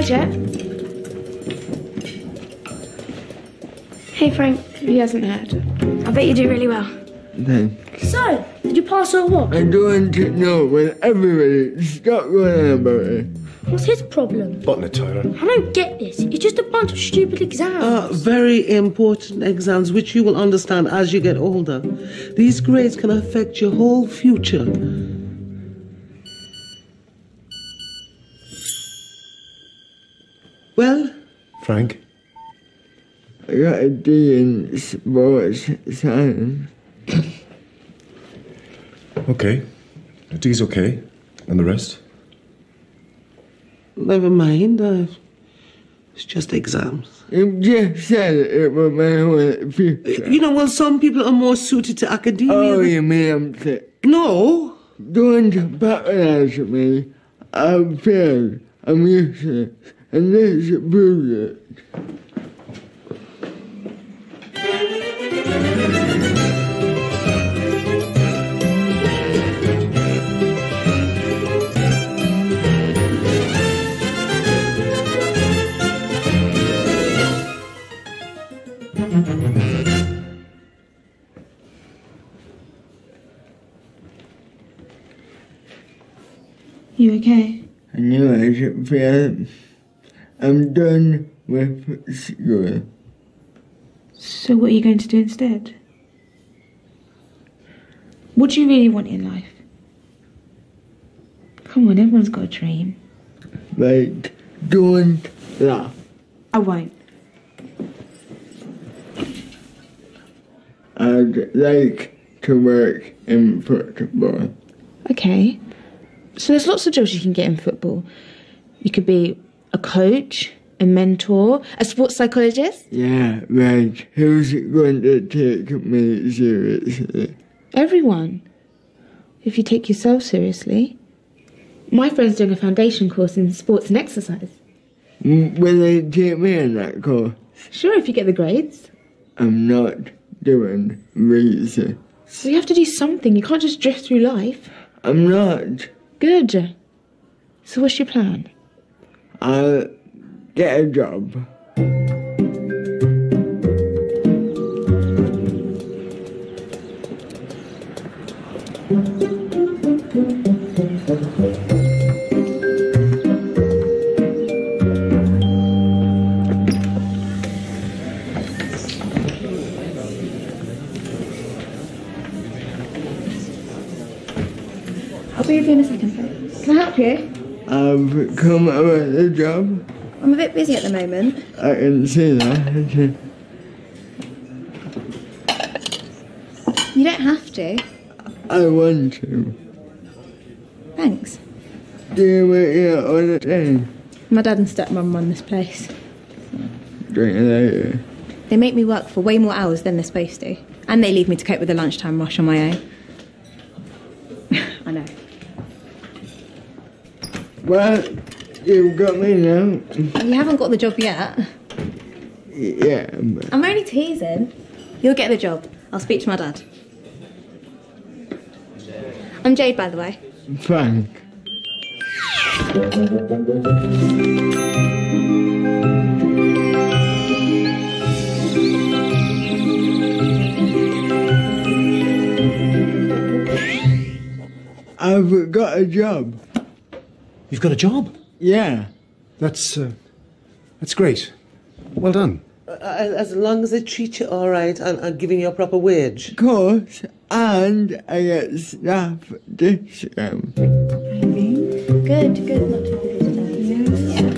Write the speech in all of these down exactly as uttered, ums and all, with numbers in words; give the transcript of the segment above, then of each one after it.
breakfast yet? Hey Frank, he hasn't heard. I bet you do really well. Thanks. So, did you pass or what? I don't want to know when everybody stop going on about it. What's his problem? Button it, Tyler. I don't get this. It's just a bunch of stupid exams. Uh, very important exams, which you will understand as you get older. These grades can affect your whole future. Well? Frank? I got a D in sports science. Okay. A D's okay. And the rest? Never mind. Uh, it's just exams. You just said it was my whole future. You know, well, some people are more suited to academia. Oh, than... you mean I'm sick? No. Don't patronize me. I've failed. I'm useless. And this proves it. You okay? I knew I should fail. I'm done with school. So what are you going to do instead? What do you really want in life? Come on, everyone's got a dream. Like, don't laugh. I won't. I'd like to work in football. Okay. So there's lots of jobs you can get in football. You could be a coach, a mentor, a sports psychologist. Yeah, right. Who's going to take me seriously? Everyone. If you take yourself seriously. My friend's doing a foundation course in sports and exercise. Mm, Will they take me in that course? Sure, if you get the grades. I'm not doing research. So you have to do something. You can't just drift through life. I'm not. Good. So what's your plan? I'll get a job. I'll be with you in a second, Frank. Can I help you? I've come up with a job. I'm a bit busy at the moment. I can see that. You don't have to. I want to. Thanks. Do you work here all the time? My dad and stepmom run this place. Drink later. They make me work for way more hours than they're supposed to. And they leave me to cope with the lunchtime rush on my own. I know. Well, you've got me now. You haven't got the job yet. Yeah, but... I'm only teasing. You'll get the job. I'll speak to my dad. I'm Jade, by the way. Frank. I've got a job. You've got a job? Yeah. That's, uh, that's great. Well done. Uh, as long as they treat you all right and are giving you a proper wage. Of course. And I get staff discount. Good, good. Not too busy today. Yeah.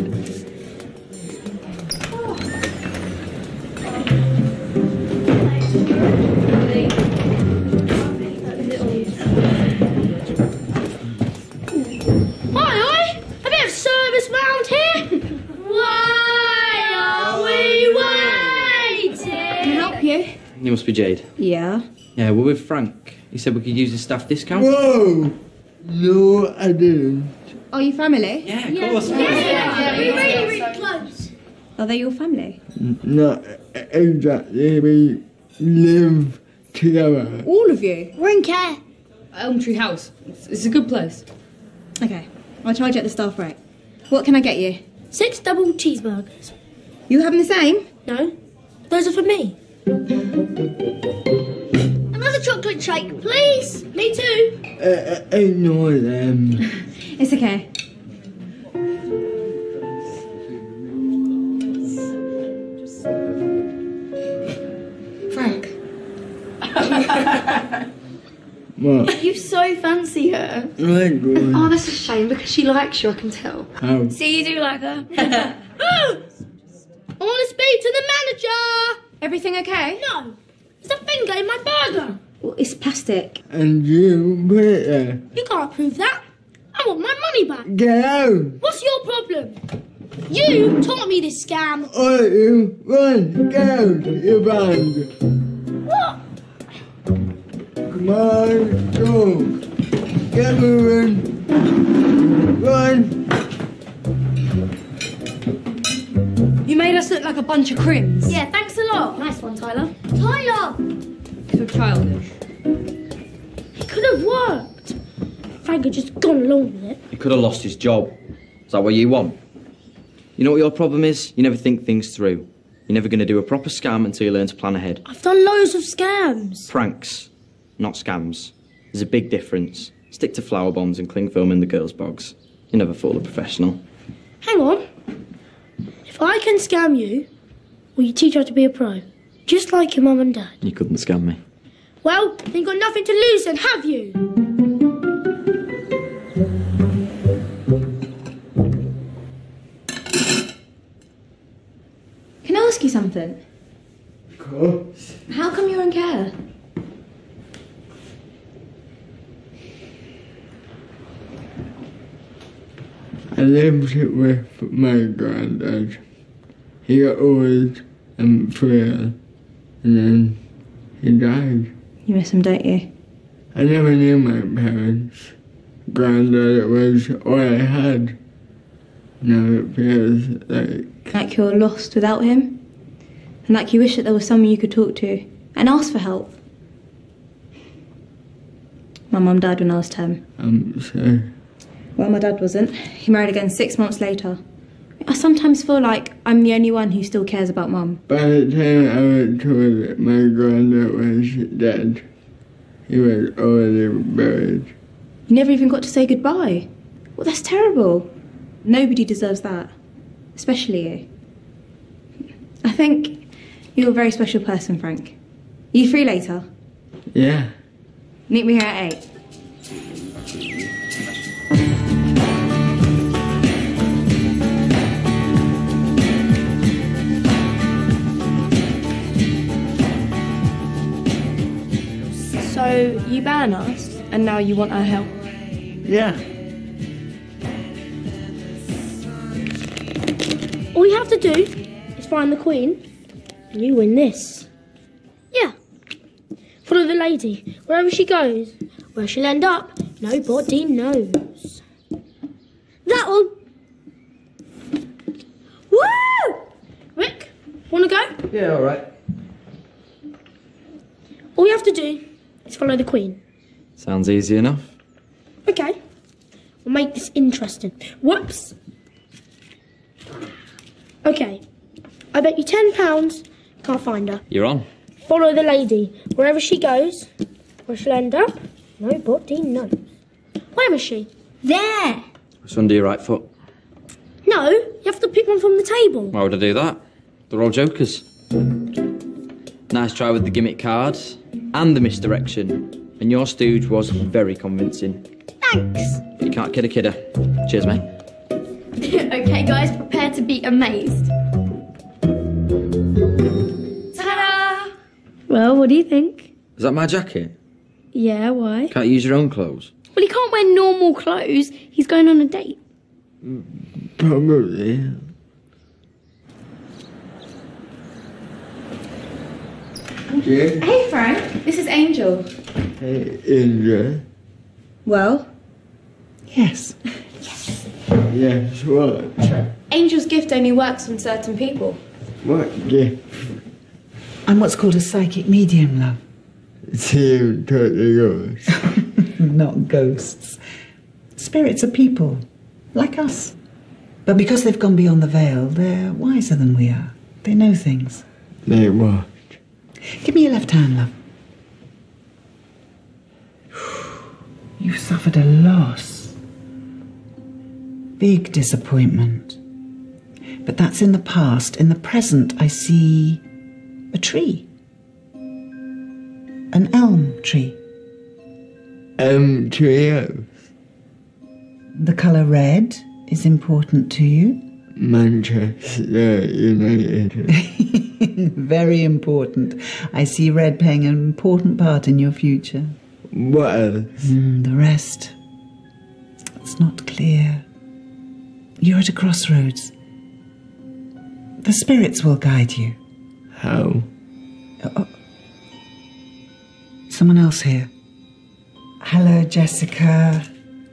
Hi, a bit of service round here. Why are we waiting? Can I help you? You must be Jade. Yeah. Yeah, we're with Frank. He said we could use his staff discount. Whoa! No, I didn't. Are you family? Yeah, of course. Yeah, we're really, really close. Are they your family? Not exactly. We live together. All of you? We're in care. Elm Tree House. It's, it's a good place. Okay. I'll charge you at the staff rate. What can I get you? Six double cheeseburgers. You having the same? No, those are for me. Another chocolate shake, please. Me too. Uh, ignore them. It's okay. Frank. What? You so fancy her. Like what? Oh, that's a shame because she likes you, I can tell. How? See, you do like her. I want to speak to the manager. Everything okay? No, there's a finger in my burger. Well, it's plastic. And you put it there. You can't prove that. I want my money back. Get out! What's your problem? You taught me this scam. Or you run, get out, you banned. What? Come on, go. Get moving. Run. You made us look like a bunch of crims. Yeah, thanks a lot. Nice one, Tyler. Tyler! So childish. It could have worked. Frank had just gone along with it. He could have lost his job. Is that what you want? You know what your problem is? You never think things through. You're never going to do a proper scam until you learn to plan ahead. I've done loads of scams. Pranks, not scams. There's a big difference. Stick to flower bombs and cling film in the girls' bogs. You never fool a professional. Hang on. If I can scam you, will you teach how to be a pro? Just like your mum and dad. You couldn't scam me. Well, then you've got nothing to lose then, have you? Can I ask you something? Of course. How come you're in care? I lived with my granddad. He got old and frail, and then he died. You miss him, don't you? I never knew my parents. Granddad was all I had. Now it feels like... Like you're lost without him? And like you wish that there was someone you could talk to and ask for help? My mum died when I was ten. I'm sorry. Well, my dad wasn't. He married again six months later. I sometimes feel like I'm the only one who still cares about mum. By the time I was told that my granddad was dead, he was already buried. You never even got to say goodbye. Well, that's terrible. Nobody deserves that. Especially you. I think you're a very special person, Frank. Are you free later? Yeah. Meet me here at eight. So, you ban us, and now you want our help? Yeah. All you have to do is find the Queen, and you win this. Yeah. Follow the lady. Wherever she goes, where she'll end up, nobody knows. That one. Woo! Rick, wanna go? Yeah, all right. All you have to do is follow the Queen. Sounds easy enough. Okay. We'll make this interesting. Whoops. Okay. I bet you ten pounds can't find her. You're on. Follow the lady. Wherever she goes, where she'll end up, nobody knows. Where is she? There. It's under your right foot. No, you have to pick one from the table. Why would I do that? They're all jokers. Nice try with the gimmick cards and the misdirection. And your stooge was very convincing. Thanks. But you can't kid a kidder. Cheers, mate. Okay, guys, prepare to be amazed. Ta-da! Well, what do you think? Is that my jacket? Yeah, why? Can't you use your own clothes? Well, he can't wear normal clothes. He's going on a date. Probably. Yeah. Hey, Frank. This is Angel. Hey, Indra. Well? Yes. Yes, what? Angel's gift only works on certain people. What gift? I'm what's called a psychic medium, love. See you totally ghosts. Not ghosts. Spirits are people, like us. But because they've gone beyond the veil, they're wiser than we are. They know things. They what? Give me your left hand, love. You've suffered a loss. Big disappointment. But that's in the past. In the present, I see a tree. An elm tree. Elm tree. The colour red is important to you. Manchester United. Very important. I see red playing an important part in your future. What else? Mm, the rest. It's not clear. You're at a crossroads. The spirits will guide you. How? Oh. Someone else here. Hello, Jessica.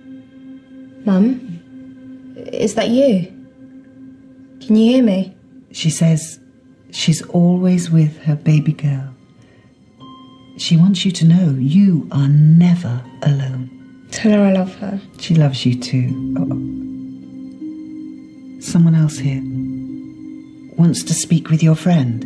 Mum, is that you? Can you hear me? She says she's always with her baby girl. She wants you to know you are never alone. Tell her I love her. She loves you too. Oh. Someone else here wants to speak with your friend.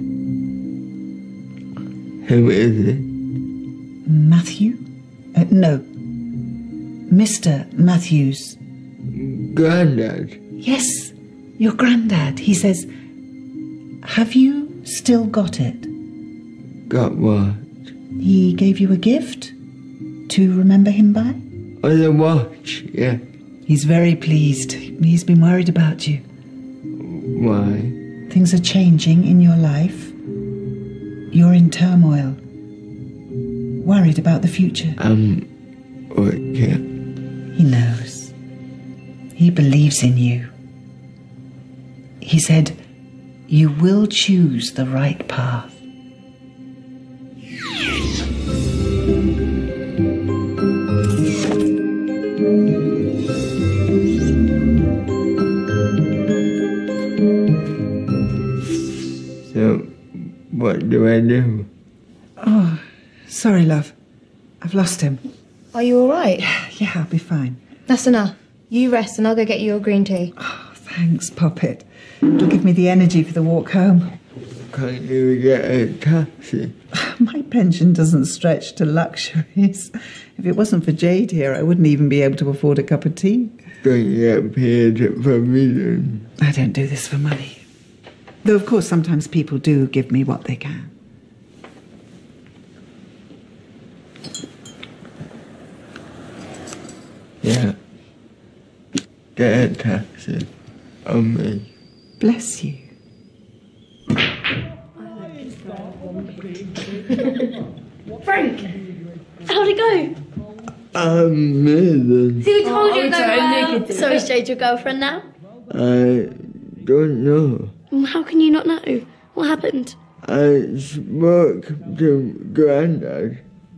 Who is it? Matthew? Uh, no. Mister Matthews. Grandad? Yes, your granddad. He says, have you still got it? Got what? He gave you a gift to remember him by? Oh, the watch, yeah. He's very pleased. He's been worried about you. Why? Things are changing in your life. You're in turmoil. Worried about the future. Um, okay. He knows. He believes in you. He said, you will choose the right path. So, what do I do? Oh, sorry, love. I've lost him. Are you all right? Yeah, yeah, I'll be fine. That's enough. You rest and I'll go get you your green tea. Oh, thanks, Poppet. It'll give me the energy for the walk home. Can't you get a taxi? My pension doesn't stretch to luxuries. If it wasn't for Jade here, I wouldn't even be able to afford a cup of tea. Don't you get paid for reading? I don't do this for money. Though, of course, sometimes people do give me what they can. Yeah. Get a taxi on me. Bless you. Frank! How'd it go? Amazing. Who told you it go well? So is Jade your girlfriend now? I don't know. How can you not know? What happened? I spoke to Grandad.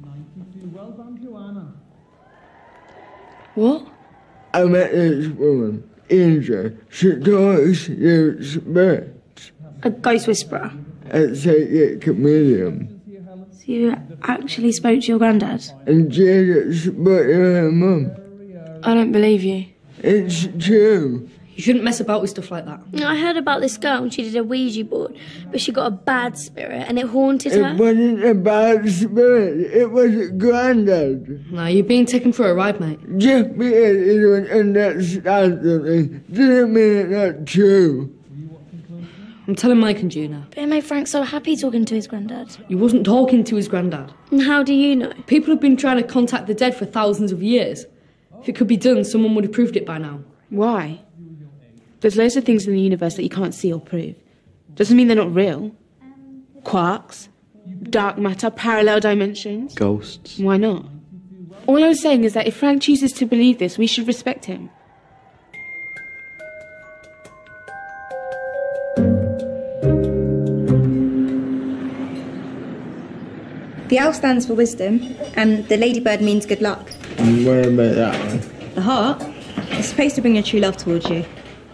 What? I met this woman, Angel. She talks to spirits. A ghost whisperer? A psychic medium. So you actually spoke to your granddad? And Jade spoke to her mum. I don't believe you. It's true. You shouldn't mess about with stuff like that. I heard about this girl and she did a Ouija board, but she got a bad spirit and it haunted her. It wasn't a bad spirit. It was Grandad. No, you're being taken for a ride, mate. Just because you don't understand something doesn't mean it's not true. I'm telling Mike and Juna. But it made Frank so happy talking to his granddad. He wasn't talking to his granddad. And how do you know? People have been trying to contact the dead for thousands of years. If it could be done, someone would have proved it by now. Why? There's loads of things in the universe that you can't see or prove. Doesn't mean they're not real. Quarks, dark matter, parallel dimensions. Ghosts. Why not? All I was saying is that if Frank chooses to believe this, we should respect him. The owl stands for wisdom, and the ladybird means good luck. And what about that one? The heart is supposed to bring your true love towards you.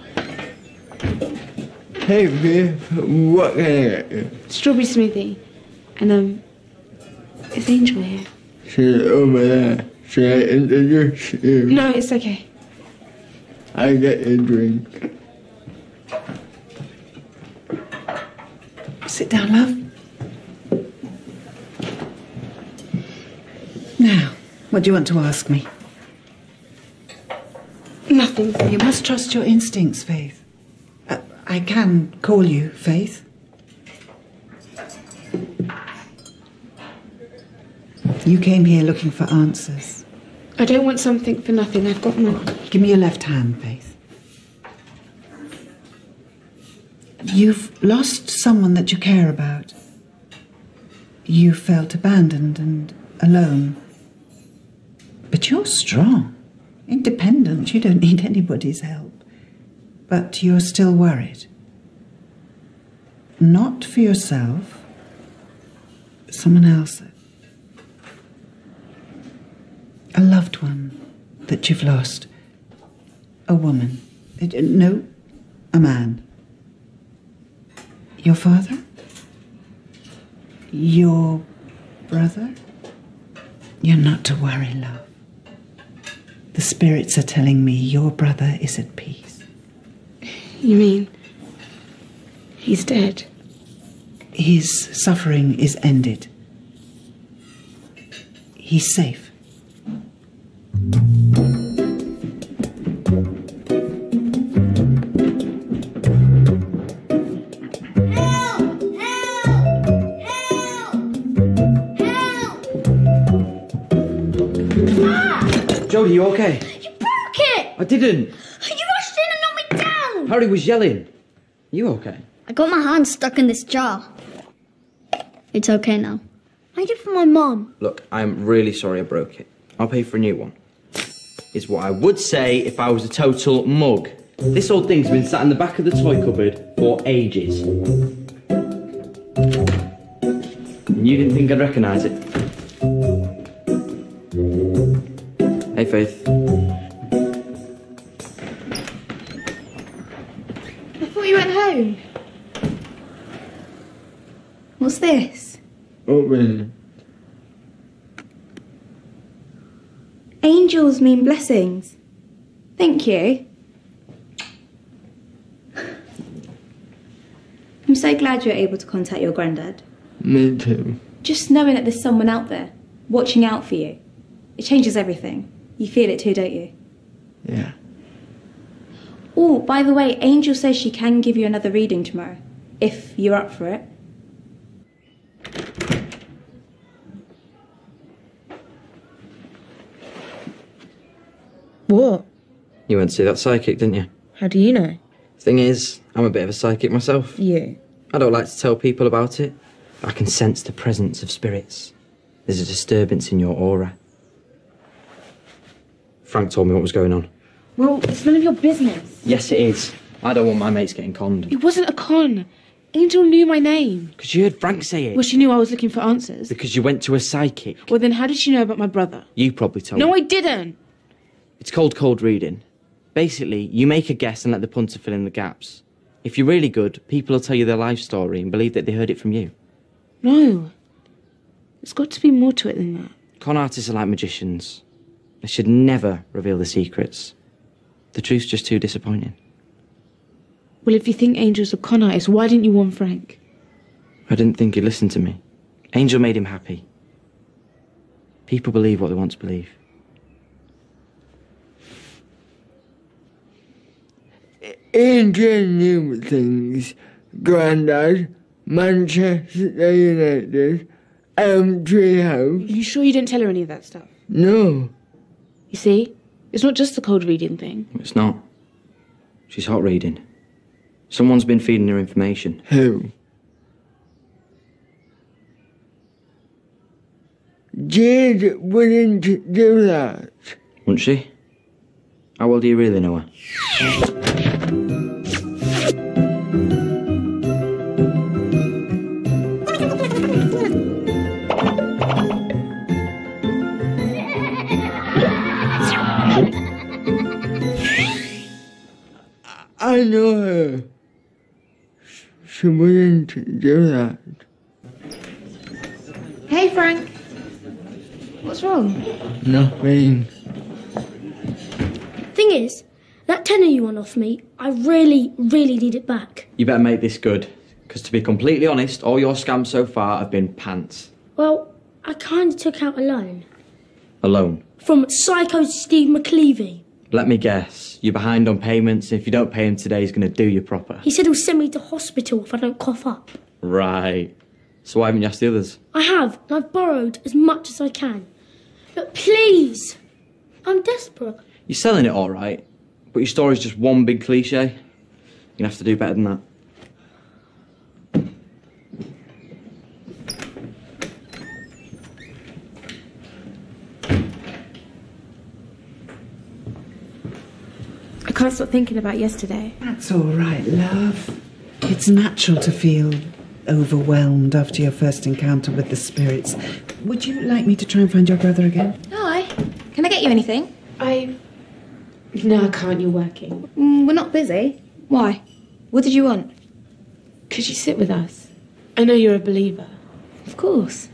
Hey, Biff, what can I get you? Strawberry smoothie. And, um, is Angel here? She's over there. Should I introduce you? No, it's okay. I get you a drink. Sit down, love. Now, what do you want to ask me? Nothing. You must trust your instincts, Faith. Uh, I can call you Faith. You came here looking for answers. I don't want something for nothing. I've got more. Give me your left hand, Faith. You've lost someone that you care about. You felt abandoned and alone. But you're strong, independent. You don't need anybody's help. But you're still worried. Not for yourself, but someone else. A loved one that you've lost. A woman. Uh, No, a man. Your father? Your brother? You're not to worry, love. The spirits are telling me your brother is at peace. You mean he's dead? His suffering is ended. He's safe. Jodie, you okay? You broke it! I didn't. You rushed in and knocked me down! Harry was yelling. You okay? I got my hand stuck in this jar. It's okay now. I did it for my mum. Look, I'm really sorry I broke it. I'll pay for a new one. Is what I would say if I was a total mug. This old thing's been sat in the back of the toy cupboard for ages. And you didn't think I'd recognise it? Hey, Faith. I thought you went home. What's this? Open Angels mean blessings. Thank you. I'm so glad you're able to contact your granddad. Me too. Just knowing that there's someone out there watching out for you, it changes everything. You feel it too, don't you? Yeah. Oh, by the way, Angel says she can give you another reading tomorrow, if you're up for it. What? You went to see that psychic, didn't you? How do you know? Thing is, I'm a bit of a psychic myself. You. I don't like to tell people about it. I can sense the presence of spirits. There's a disturbance in your aura. Frank told me what was going on. Well, it's none of your business. Yes, it is. I don't want my mates getting conned. It wasn't a con. Angel knew my name. Because you heard Frank say it. Well, she knew I was looking for answers. Because you went to a psychic. Well, then how did she know about my brother? You probably told No, me. I didn't. It's called cold reading. Basically, you make a guess and let the punter fill in the gaps. If you're really good, people will tell you their life story and believe that they heard it from you. No. There's got to be more to it than that. Con artists are like magicians. They should never reveal the secrets. The truth's just too disappointing. Well, if you think Angel's a con artist, why didn't you warn Frank? I didn't think he'd listen to me. Angel made him happy. People believe what they want to believe. Angel knew things. Grandad, Manchester United, Elm Tree House. You sure you didn't tell her any of that stuff? No. You see? It's not just the cold reading thing. It's not. She's hot reading. Someone's been feeding her information. Who? Jade wouldn't do that. Wouldn't she? How well do you really know her? I know her. She wouldn't do that. Hey, Frank. What's wrong? Nothing. Thing is, that tenner you won off me, I really, really need it back. You better make this good. Because to be completely honest, all your scams so far have been pants. Well, I kind of took out a loan. A loan? From Psycho Steve McLeavy. Let me guess, you're behind on payments, and if you don't pay him today, he's going to do you proper. He said he'll send me to hospital if I don't cough up. Right. So why haven't you asked the others? I have, and I've borrowed as much as I can. Look, please! I'm desperate. You're selling it all right, but your story's just one big cliche. You're going to have to do better than that. I can't stop thinking about yesterday. That's all right, love. It's natural to feel overwhelmed after your first encounter with the spirits. Would you like me to try and find your brother again? Hi. Can I get you anything? I... No, I can't. You're working. Mm, we're not busy. Why? What did you want? Could you sit with us? I know you're a believer. Of course.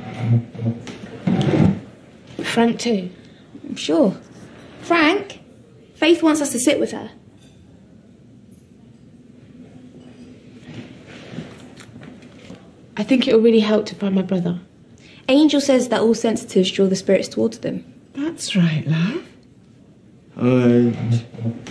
Frank too? I'm sure. Frank? Faith wants us to sit with her. I think it will really help to find my brother. Angel says that all sensitives draw the spirits towards them. That's right, love. Alright.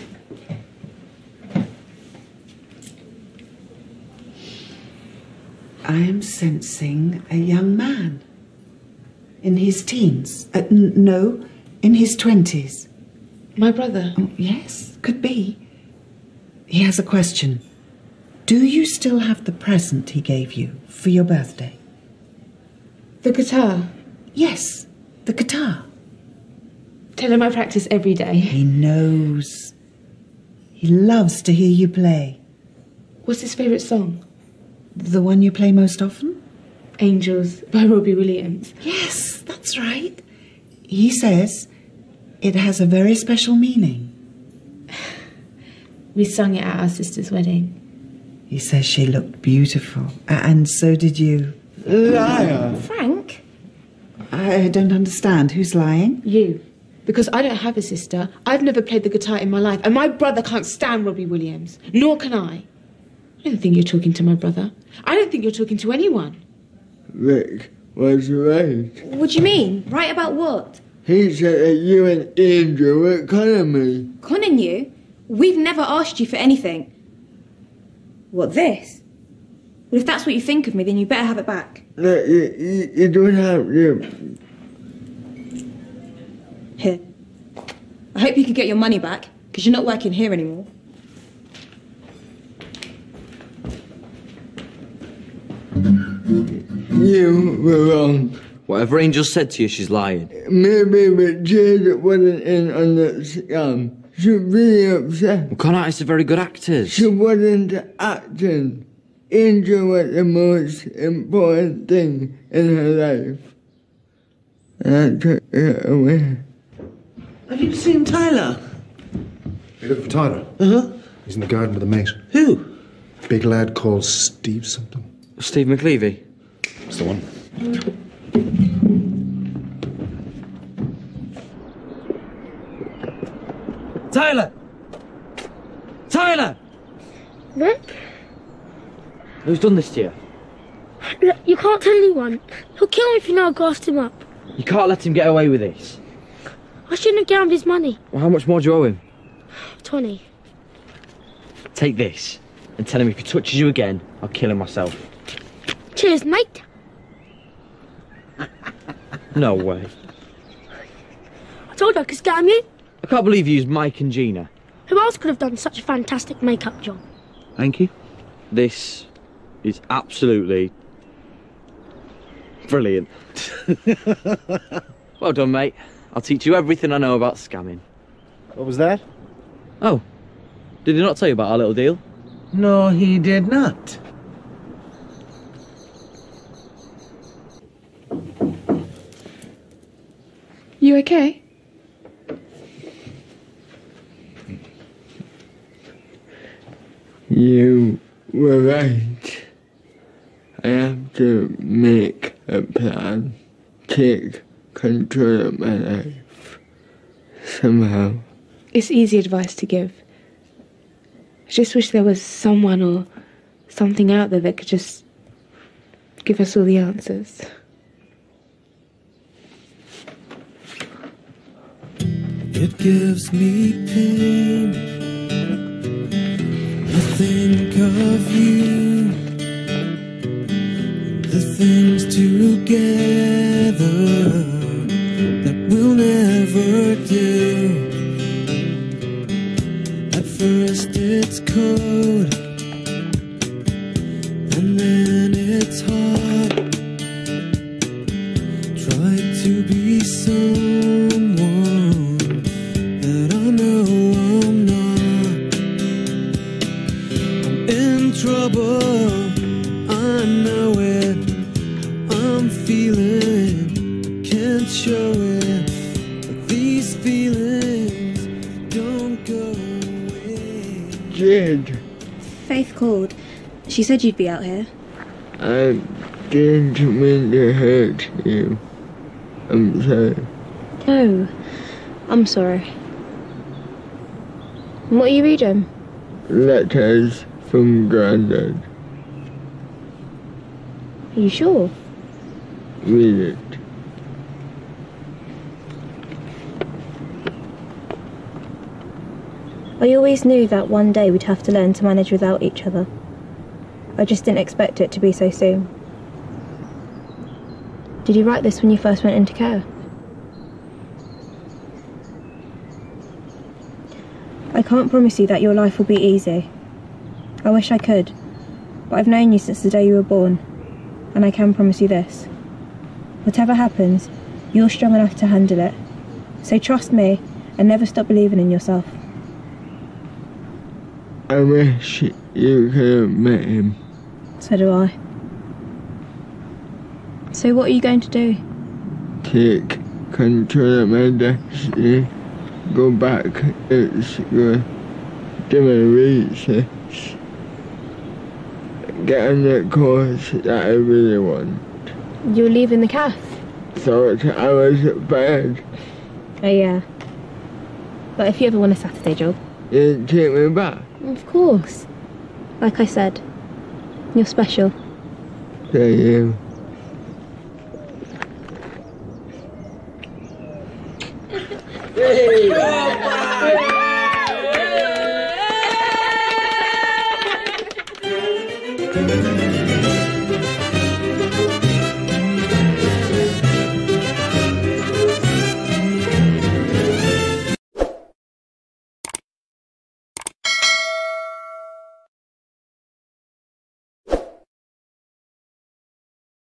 I am sensing a young man. In his teens. Uh, n- no, in his twenties. My brother? Oh, yes, could be. He has a question. Do you still have the present he gave you for your birthday? The guitar? Yes, the guitar. Tell him I practice every day. He knows. He loves to hear you play. What's his favourite song? The one you play most often? Angels by Robbie Williams. Yes, that's right. He says it has a very special meaning. We sung it at our sister's wedding. He says she looked beautiful. And so did you. Liar! Frank? I don't understand. Who's lying? You. Because I don't have a sister. I've never played the guitar in my life. And my brother can't stand Robbie Williams. Nor can I. I don't think you're talking to my brother. I don't think you're talking to anyone. Rick was right. What do you mean? Right about what? He said that you and Angel were conning me. Conning you? We've never asked you for anything. What, this? Well, if that's what you think of me, then you better have it back. No, you, you, you don't have to. Here. I hope you can get your money back, because you're not working here anymore. You were wrong. Whatever Angel said to you, she's lying. Maybe but Jade wasn't in on the scam. She's really upset. Well, con artists are very good actors. She wasn't acting. Angel was the most important thing in her life. And I took it away. Have you seen Tyler? You looking for Tyler? Uh-huh. He's in the garden with a mate. Who? Big lad called Steve something. Steve McLeavy. That's the one. Tyler! Tyler! Rick? Who's done this to you? Look, you can't tell anyone. He'll kill me if you know I grassed him up. You can't let him get away with this. I shouldn't have gambled his money. Well, how much more do you owe him? Twenty. Take this and tell him if he touches you again, I'll kill him myself. Cheers, mate. No way. I told you I could scam you. I can't believe you used Mike and Gina. Who else could have done such a fantastic makeup job? Thank you. This is absolutely brilliant. Well done, mate. I'll teach you everything I know about scamming. What was that? Oh, did he not tell you about our little deal? No, he did not. You okay? You were right. I have to make a plan. Take control of my life. Somehow. It's easy advice to give. I just wish there was someone or something out there that could just give us all the answers. It gives me pain to think of you, the things together that we'll never do. At first it's cold, and then it's hot. Try to be someone that I know I'm not. I'm in trouble, I know it. I'm feeling, can't show it, but these feelings don't go away. Jade, Faith called. She said you'd be out here. I didn't mean to hurt you. I'm sorry. Oh, I'm sorry. What are you reading? Letters from Grandad. Are you sure? Read it. I always knew that one day we'd have to learn to manage without each other. I just didn't expect it to be so soon. Did you write this when you first went into care? I can't promise you that your life will be easy. I wish I could, but I've known you since the day you were born, and I can promise you this. Whatever happens, you're strong enough to handle it. So trust me and never stop believing in yourself. I wish you could have met him. So do I. So what are you going to do? Take control of my destiny. Go back to school. Do my research. Get on the course that I really want. You're leaving the cafe? Thought I was bad. Oh yeah. But if you ever want a Saturday job? You take me back. Of course. Like I said, you're special. Thank you. Hey!